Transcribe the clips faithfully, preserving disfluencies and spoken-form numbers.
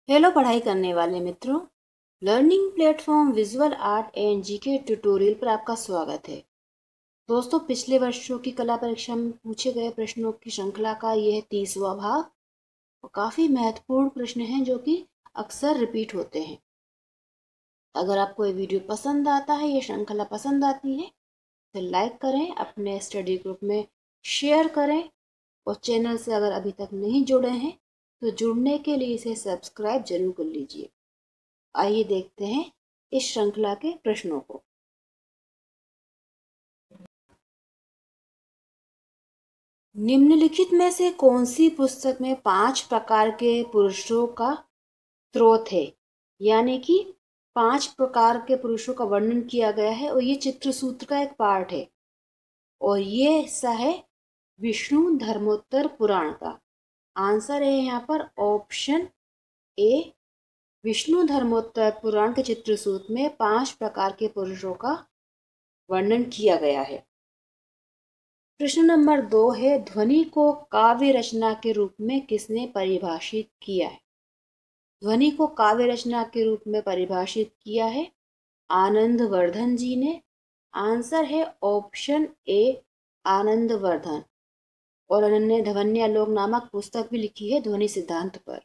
Hello पढ़ाई करने वाले मित्रों, learning platform visual art and GK tutorial पर आपका स्वागत है। दोस्तों, पिछले वर्षों की कला परीक्षा में पूछे गए प्रश्नों की श्रृंखला का यह तीसवा भाग और काफ़ी महत्वपूर्ण प्रश्न हैं जो कि अक्सर रिपीट होते हैं। अगर आपको ये वीडियो पसंद आता है, ये श्रृंखला पसंद आती है तो लाइक करें, अपने स्टडी ग्रुप में शेयर करें और चैनल से अगर अभी तक नहीं जुड़े हैं तो जुड़ने के लिए इसे सब्सक्राइब जरूर कर लीजिए। आइए देखते हैं इस श्रृंखला के प्रश्नों को। निम्नलिखित में से कौन सी पुस्तक में पांच प्रकार के पुरुषों का स्रोत है, यानी कि पांच प्रकार के पुरुषों का वर्णन किया गया है और ये चित्रसूत्र का एक पार्ट है और ये हिस्सा है विष्णु धर्मोत्तर पुराण का। आंसर है यहाँ पर ऑप्शन ए। विष्णु धर्मोत्तर पुराण के चित्रसूत्र में पांच प्रकार के पुरुषों का वर्णन किया गया है। प्रश्न नंबर दो है, ध्वनि को काव्य रचना के रूप में किसने परिभाषित किया है? ध्वनि को काव्य रचना के रूप में परिभाषित किया है आनंदवर्धन जी ने। आंसर है ऑप्शन ए, आनंदवर्धन। और उन्होंने ध्वन्यालोक नामक पुस्तक भी लिखी है ध्वनि सिद्धांत पर।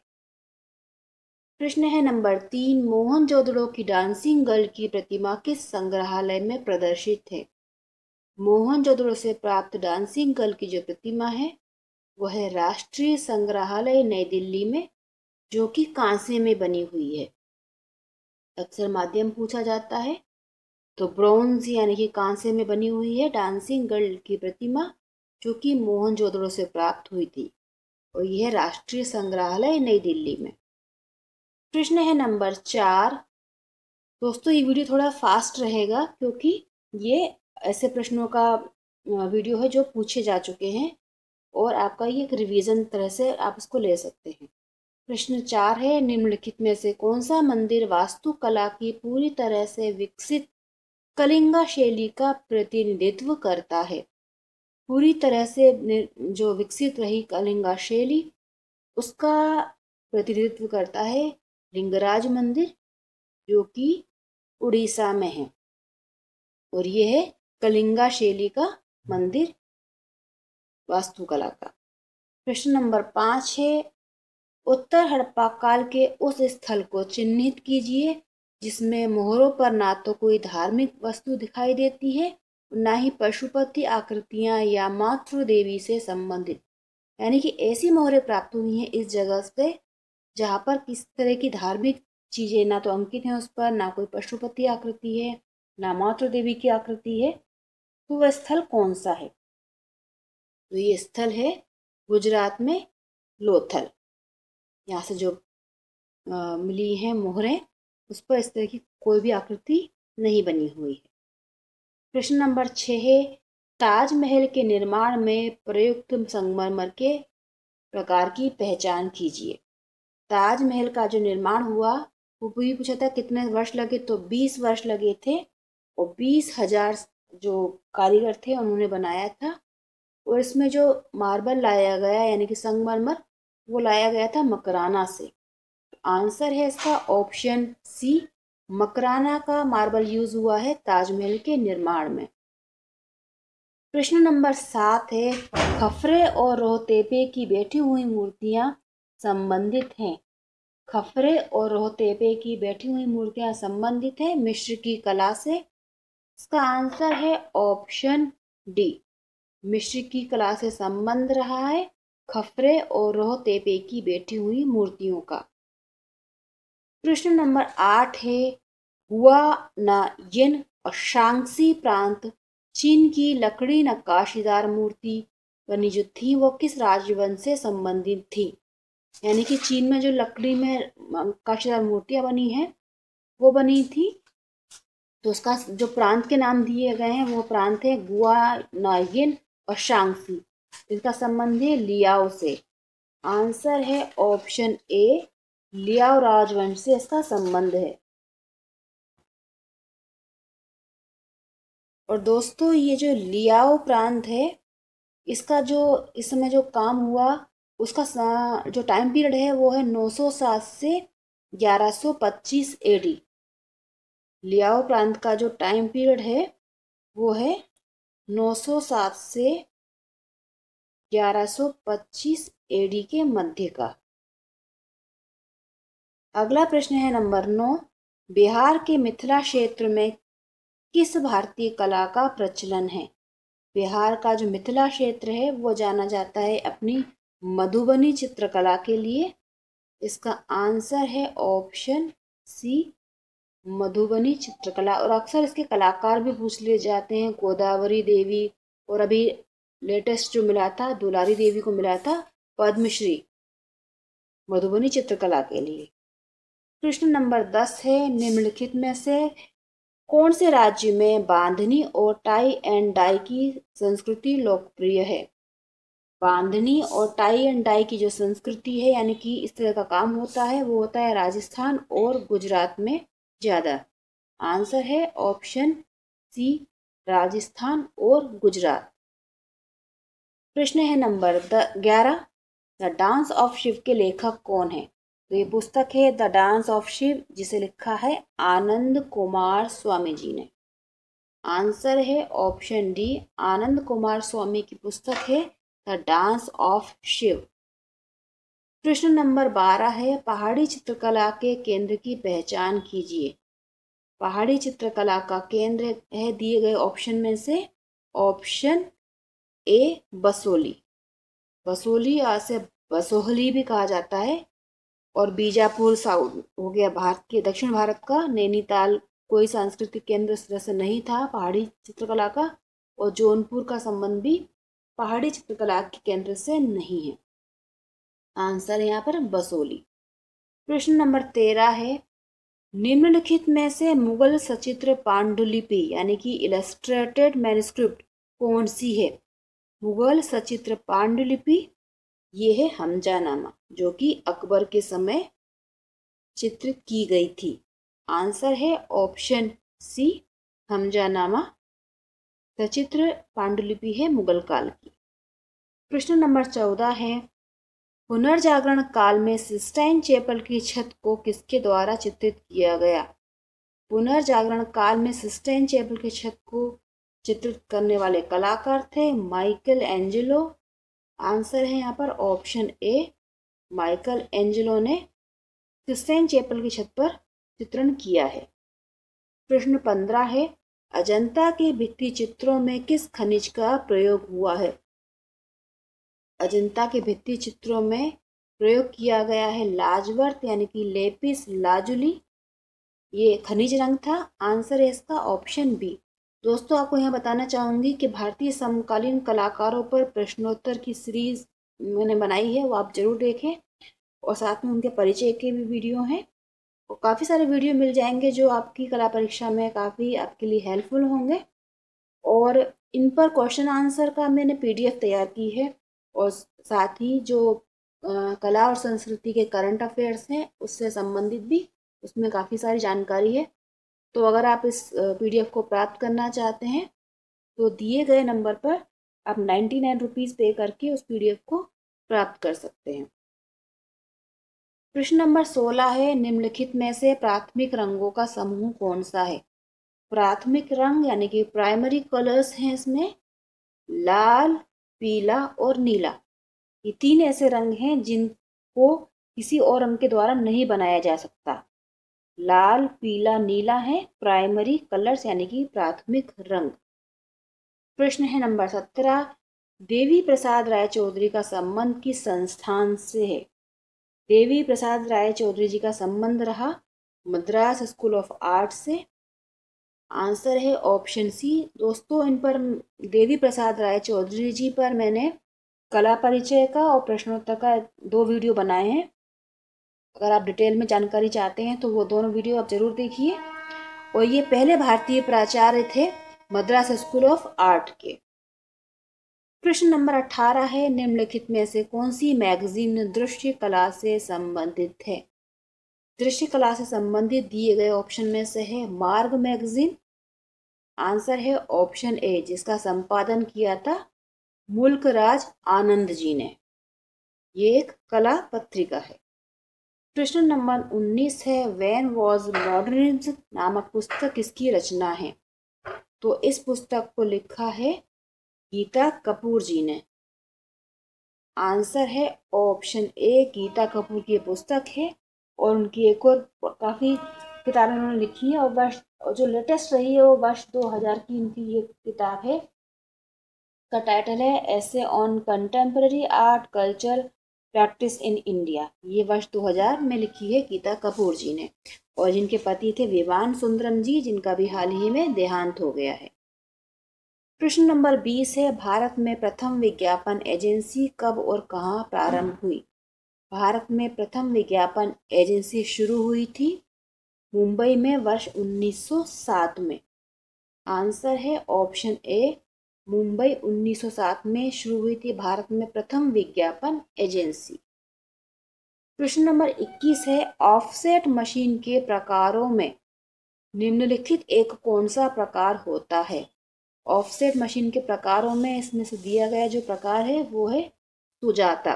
प्रश्न है नंबर तीन, मोहनजोदड़ो की डांसिंग गर्ल की प्रतिमा किस संग्रहालय में प्रदर्शित है? मोहनजोदड़ो से प्राप्त डांसिंग गर्ल की जो प्रतिमा है वह है राष्ट्रीय संग्रहालय नई दिल्ली में, जो कि कांसे में बनी हुई है। अक्सर माध्यम पूछा जाता है तो ब्रोंज यानी कि कांसे में बनी हुई है डांसिंग गर्ल की प्रतिमा, जो कि मोहनजोदड़ो से प्राप्त हुई थी और यह राष्ट्रीय संग्रहालय नई दिल्ली में। प्रश्न है नंबर चार। दोस्तों, ये वीडियो थोड़ा फास्ट रहेगा क्योंकि ये ऐसे प्रश्नों का वीडियो है जो पूछे जा चुके हैं और आपका ये एक रिवीजन तरह से आप इसको ले सकते हैं। प्रश्न चार है, निम्नलिखित में से कौन सा मंदिर वास्तुकला की पूरी तरह से विकसित कलिंगा शैली का प्रतिनिधित्व करता है? पूरी तरह से जो विकसित रही कलिंगा शैली उसका प्रतिनिधित्व करता है लिंगराज मंदिर, जो कि उड़ीसा में है और यह है कलिंगा शैली का मंदिर वास्तुकला का। प्रश्न नंबर पाँच है, उत्तर हड़प्पा काल के उस स्थल को चिन्हित कीजिए जिसमें मोहरों पर ना तो कोई धार्मिक वस्तु दिखाई देती है ना ही पशुपति आकृतियां या मातृ देवी से संबंधित, यानी कि ऐसी मोहरें प्राप्त हुई हैं इस जगह से जहाँ पर किस तरह की धार्मिक चीजें ना तो अंकित हैं उस पर, ना कोई पशुपति आकृति है ना मातृ देवी की आकृति है। तो वह स्थल कौन सा है? तो ये स्थल है गुजरात में लोथल। यहाँ से जो आ, मिली हैं मोहरें उस पर इस तरह की कोई भी आकृति नहीं बनी हुई है। प्रश्न नंबर छः है, ताजमहल के निर्माण में प्रयुक्त संगमरमर के प्रकार की पहचान कीजिए। ताजमहल का जो निर्माण हुआ वो भी पूछा था कितने वर्ष लगे, तो बीस वर्ष लगे थे और बीस हजार जो कारीगर थे उन्होंने बनाया था। और इसमें जो मार्बल लाया गया यानी कि संगमरमर वो लाया गया था मकराना से। आंसर है इसका ऑप्शन सी, मकराना का मार्बल यूज हुआ है ताजमहल के निर्माण में। प्रश्न नंबर सात है, खफरे और रोहतेपे की बैठी हुई मूर्तियां संबंधित हैं। खफरे और रोहतेपे की बैठी हुई मूर्तियां संबंधित है मिस्र की कला से। इसका आंसर है ऑप्शन डी, मिस्र की कला से संबंध रहा है खफरे और रोहतेपे की बैठी हुई मूर्तियों का। प्रश्न नंबर आठ है, हुआ नायिन और शांक्सी प्रांत चीन की लकड़ी नक्काशीदार मूर्ति बनी जो थी वो किस राजवंश से संबंधित थी? यानी कि चीन में जो लकड़ी में नक्काशीदार मूर्तियां बनी हैं वो बनी थी, तो उसका जो प्रांत के नाम दिए गए हैं वो प्रांत है गुआ नायिन और शांक्सी। इसका संबंध है लियाओ से। आंसर है ऑप्शन ए, लियाओ राजवंश से इसका संबंध है। और दोस्तों, ये जो लियाओ प्रांत है इसका जो इस समय जो काम हुआ उसका जो टाइम पीरियड है वो है नौ सौ सात से ग्यारह सौ पच्चीस एडी। लियाओ प्रांत का जो टाइम पीरियड है वो है नौ सौ सात से ग्यारह सौ पच्चीस एडी के मध्य का। अगला प्रश्न है नंबर नौ। बिहार के मिथिला क्षेत्र में किस भारतीय कला का प्रचलन है? बिहार का जो मिथिला क्षेत्र है वो जाना जाता है अपनी मधुबनी चित्रकला के लिए। इसका आंसर है ऑप्शन सी, मधुबनी चित्रकला। और अक्सर इसके कलाकार भी पूछ लिए जाते हैं, गोदावरी देवी, और अभी लेटेस्ट जो मिला था दुलारी देवी को मिला था पद्मश्री मधुबनी चित्रकला के लिए। प्रश्न नंबर दस है, निम्नलिखित में से कौन से राज्य में बांधनी और टाई एंड डाई की संस्कृति लोकप्रिय है? बांधनी और टाई एंड डाई की जो संस्कृति है यानी कि इस तरह का काम होता है वो होता है राजस्थान और गुजरात में ज़्यादा। आंसर है ऑप्शन सी, राजस्थान और गुजरात। प्रश्न है नंबर ग्यारह। द डांस ऑफ शिव के लेखक कौन है? तो ये पुस्तक है द डांस ऑफ शिव, जिसे लिखा है आनंद कुमार स्वामी जी ने। आंसर है option D, Anand Coomaraswamy की पुस्तक है द डांस ऑफ शिव। प्रश्न नंबर बारह है, पहाड़ी चित्रकला के केंद्र की पहचान कीजिए। पहाड़ी चित्रकला का केंद्र है दिए गए ऑप्शन में से ऑप्शन ए बसोली। बसोली या से बसोहली भी कहा जाता है। और बीजापुर साउथ हो गया भारत के दक्षिण भारत का। नैनीताल कोई सांस्कृतिक केंद्र इस तरह से नहीं था पहाड़ी चित्रकला का। और जौनपुर का संबंध भी पहाड़ी चित्रकला के केंद्र से नहीं है। आंसर है यहाँ पर बसोली। प्रश्न नंबर तेरह है, निम्नलिखित में से मुगल सचित्र पांडुलिपि यानी कि इलस्ट्रेटेड मैन्युस्क्रिप्ट कौन सी है? मुगल सचित्र पांडुलिपि ये है हमजानामा, जो कि अकबर के समय चित्रित की गई थी। आंसर है ऑप्शन सी, हमजानामा सचित्र पांडुलिपि है मुगल काल की। प्रश्न नंबर चौदह है, पुनर्जागरण काल में सिस्टाइन चैपल की छत को किसके द्वारा चित्रित किया गया? पुनर्जागरण काल में सिस्टाइन चैपल की छत को चित्रित करने वाले कलाकार थे माइकल एंजेलो। आंसर है यहाँ पर ऑप्शन ए, माइकल एंजेलो ने सिस्टाइन चैपल की छत पर चित्रण किया है। प्रश्न पंद्रह है, अजंता के भित्ति चित्रों में किस खनिज का प्रयोग हुआ है? अजंता के भित्ति चित्रों में प्रयोग किया गया है लाजवर्त यानी कि लेपिस लाजुली, ये खनिज रंग था। आंसर है इसका ऑप्शन बी। दोस्तों आपको यहाँ बताना चाहूँगी कि भारतीय समकालीन कलाकारों पर प्रश्नोत्तर की सीरीज मैंने बनाई है, वो आप जरूर देखें। और साथ में उनके परिचय के भी वीडियो हैं। और काफ़ी सारे वीडियो मिल जाएंगे जो आपकी कला परीक्षा में काफ़ी आपके लिए हेल्पफुल होंगे। और इन पर क्वेश्चन आंसर का मैंने पीडीएफ तैयार की है। और साथ ही जो आ, कला और संस्कृति के करंट अफेयर्स हैं उससे संबंधित भी उसमें काफ़ी सारी जानकारी है। तो अगर आप इस पीडीएफ को प्राप्त करना चाहते हैं तो दिए गए नंबर पर आप नाइन्टी नाइन रुपीज़ पे करके उस पीडीएफ को प्राप्त कर सकते हैं। प्रश्न नंबर सोलह है, निम्नलिखित में से प्राथमिक रंगों का समूह कौन सा है? प्राथमिक रंग यानी कि प्राइमरी कलर्स हैं इसमें लाल, पीला और नीला। ये तीन ऐसे रंग हैं जिनको किसी और रंग के द्वारा नहीं बनाया जा सकता। लाल, पीला, नीला है प्राइमरी कलर्स यानी कि प्राथमिक रंग। प्रश्न है नंबर सत्रह, देवी प्रसाद राय चौधरी का संबंध किस संस्थान से है? देवी प्रसाद राय चौधरी जी का संबंध रहा मद्रास स्कूल ऑफ आर्ट से। आंसर है ऑप्शन सी। दोस्तों इन पर देवी प्रसाद राय चौधरी जी पर मैंने कला परिचय का और प्रश्नोत्तर का दो वीडियो बनाए हैं। अगर आप डिटेल में जानकारी चाहते हैं तो वो दोनों वीडियो आप जरूर देखिए। और ये पहले भारतीय प्राचार्य थे मद्रास स्कूल ऑफ आर्ट के। प्रश्न नंबर अठारह है, निम्नलिखित में से कौन सी मैगजीन दृश्य कला से संबंधित है? दृश्य कला से संबंधित दिए गए ऑप्शन में से है मार्ग मैगजीन। आंसर है ऑप्शन ए, जिसका संपादन किया था मुल्क राज आनंद जी ने। ये एक कला पत्रिका है। प्रश्न नंबर उन्नीस है, व्हेन वॉज मॉडर्निज्म नामक पुस्तक किसकी रचना है? तो इस पुस्तक को लिखा है गीता कपूर जी ने। आंसर है ऑप्शन ए, गीता कपूर की पुस्तक है। और उनकी एक और काफ़ी किताबें उन्होंने लिखी है, और वर्ष जो लेटेस्ट रही है वो वर्ष दो हज़ार की इनकी ये किताब है। का टाइटल है essays on contemporary art culture practice in India. ये वर्ष दो हज़ार में लिखी है गीता कपूर जी ने, और जिनके पति थे विवान सुंदरम जी, जिनका भी हाल ही में देहांत हो गया है। प्रश्न नंबर बीस है, भारत में प्रथम विज्ञापन एजेंसी कब और कहाँ प्रारंभ हुई? भारत में प्रथम विज्ञापन एजेंसी शुरू हुई थी मुंबई में वर्ष उन्नीस सौ सात में। आंसर है ऑप्शन ए, मुंबई उन्नीस सौ सात में शुरू हुई थी भारत में प्रथम विज्ञापन एजेंसी। प्रश्न नंबर इक्कीस है, ऑफसेट मशीन के प्रकारों में निम्नलिखित एक कौन सा प्रकार होता है? ऑफसेट मशीन के प्रकारों में इसमें से दिया गया जो प्रकार है वो है सुजाता।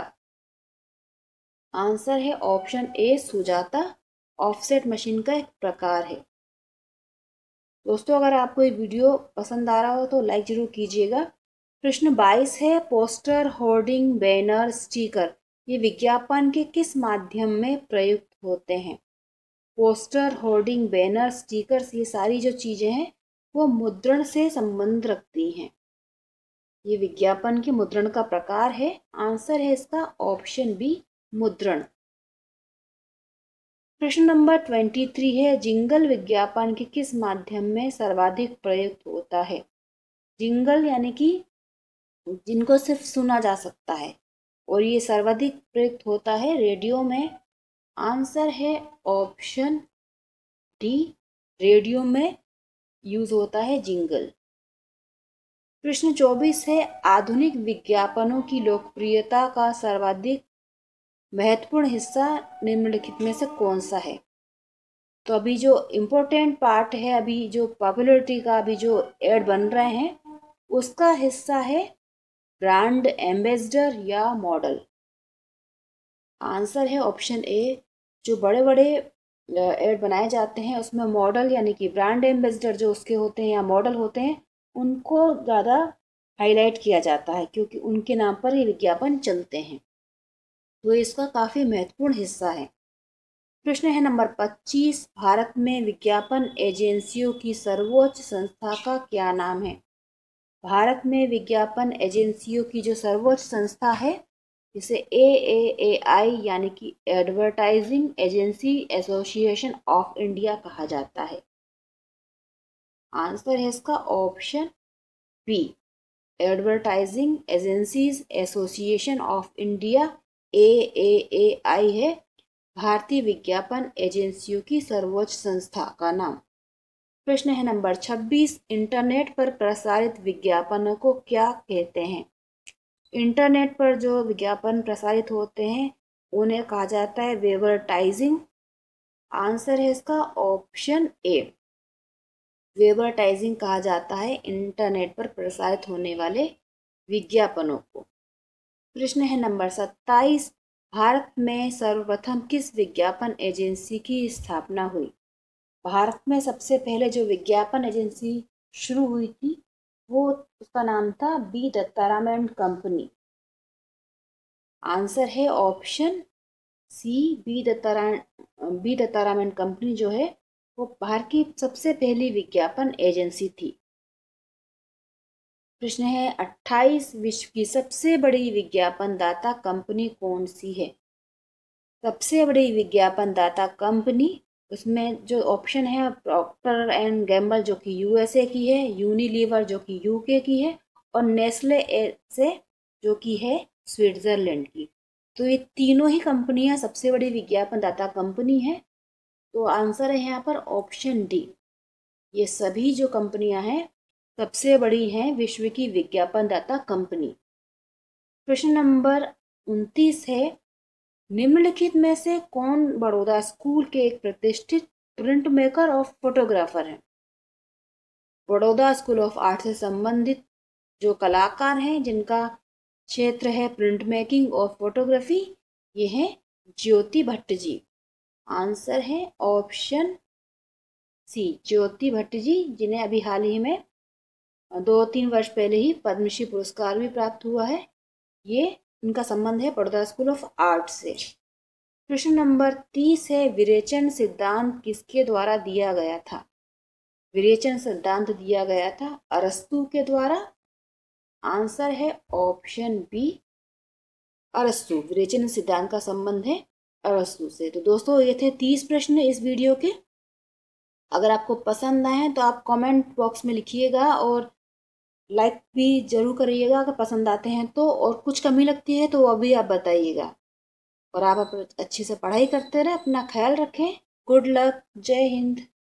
आंसर है option A, Sujata offset machine का एक प्रकार है। दोस्तों, अगर आपको ये वीडियो पसंद आ रहा हो तो लाइक जरूर कीजिएगा। प्रश्न बाईस है, पोस्टर, होर्डिंग, बैनर, स्टिकर ये विज्ञापन के किस माध्यम में प्रयुक्त होते हैं? पोस्टर, होर्डिंग, बैनर, स्टिकर्स ये सारी जो चीज़ें हैं वो मुद्रण से संबंध रखती हैं। ये विज्ञापन के मुद्रण का प्रकार है। आंसर है इसका ऑप्शन बी, मुद्रण। प्रश्न नंबर तेईस है, जिंगल विज्ञापन के किस माध्यम में सर्वाधिक प्रयुक्त होता है? जिंगल यानी कि जिनको सिर्फ सुना जा सकता है, और ये सर्वाधिक प्रयुक्त होता है रेडियो में। आंसर है ऑप्शन डी, रेडियो में यूज होता है जिंगल। प्रश्न चौबीस है, आधुनिक विज्ञापनों की लोकप्रियता का सर्वाधिक महत्वपूर्ण हिस्सा निम्नलिखित में से कौन सा है? तो अभी जो इम्पोर्टेंट पार्ट है, अभी जो पॉपुलैरिटी का अभी जो एड बन रहे हैं उसका हिस्सा है ब्रांड एम्बेसडर या मॉडल। आंसर है ऑप्शन ए, जो बड़े बड़े एड बनाए जाते हैं उसमें मॉडल यानी कि ब्रांड एम्बेसडर जो उसके होते हैं या मॉडल होते हैं उनको ज़्यादा हाईलाइट किया जाता है, क्योंकि उनके नाम पर ये विज्ञापन चलते हैं। तो इसका काफ़ी महत्वपूर्ण हिस्सा है। प्रश्न है नंबर पच्चीस, भारत में विज्ञापन एजेंसियों की सर्वोच्च संस्था का क्या नाम है? भारत में विज्ञापन एजेंसियों की जो सर्वोच्च संस्था है जिसे ए ए ए आई यानी कि advertising agency association of India कहा जाता है। आंसर है इसका option B, advertising agencies association of India, A A A I है भारतीय विज्ञापन एजेंसियों की सर्वोच्च संस्था का नाम। प्रश्न है नंबर छब्बीस, इंटरनेट पर प्रसारित विज्ञापनों को क्या कहते हैं? इंटरनेट पर जो विज्ञापन प्रसारित होते हैं उन्हें कहा जाता है वेबरटाइजिंग। आंसर है इसका ऑप्शन ए, वेबरटाइजिंग कहा जाता है इंटरनेट पर प्रसारित होने वाले विज्ञापनों को। प्रश्न है नंबर सत्ताईस, भारत में सर्वप्रथम किस विज्ञापन एजेंसी की स्थापना हुई? भारत में सबसे पहले जो विज्ञापन एजेंसी शुरू हुई थी वो उसका नाम था B Dattaram and company. Answer है option C, B Dattaram B Dattaram and company जो है वो भारत की सबसे पहली विज्ञापन एजेंसी थी। प्रश्न है अट्ठाईस, विश्व की सबसे बड़ी विज्ञापन दाता कंपनी कौन सी है? सबसे बड़ी विज्ञापन दाता कंपनी, उसमें जो ऑप्शन है प्रॉक्टर एंड गैम्बल जो कि यूएसए की है, यूनिलीवर जो कि यूके की है, और नेस्ले से जो कि है स्विट्जरलैंड की। तो ये तीनों ही कंपनियां सबसे बड़ी विज्ञापन दाता कंपनी है। तो आंसर है यहाँ पर ऑप्शन डी, ये सभी जो कंपनियां हैं सबसे बड़ी हैं विश्व की विज्ञापन दाता कंपनी। प्रश्न नंबर उनतीस है, निम्नलिखित में से कौन बड़ौदा स्कूल के एक प्रतिष्ठित प्रिंट मेकर और फोटोग्राफर है? बड़ौदा स्कूल ऑफ आर्ट से संबंधित जो कलाकार हैं जिनका क्षेत्र है प्रिंट मेकिंग और फोटोग्राफी, ये हैं ज्योति भट्ट जी। आंसर है ऑप्शन सी, ज्योति भट्ट जी, जिन्हें अभी हाल ही में दो तीन वर्ष पहले ही पद्मश्री पुरस्कार भी प्राप्त हुआ है। ये इनका संबंध है बड़ौदा स्कूल ऑफ आर्ट से। प्रश्न नंबर तीस है, विरेचन सिद्धांत किसके द्वारा दिया गया था? विरेचन सिद्धांत दिया गया था अरस्तु के द्वारा। आंसर है ऑप्शन बी, अरस्तु। विरेचन सिद्धांत का संबंध है अरस्तु से। तो दोस्तों, ये थे तीस प्रश्न इस वीडियो के। अगर आपको पसंद आए हैं तो आप कमेंट बॉक्स में लिखिएगा और लाइक भी जरूर करिएगा अगर पसंद आते हैं तो, और कुछ कमी लगती है तो वो भी आप बताइएगा। और आप अच्छे से पढ़ाई करते रहें, अपना ख्याल रखें। गुड लक, जय हिंद।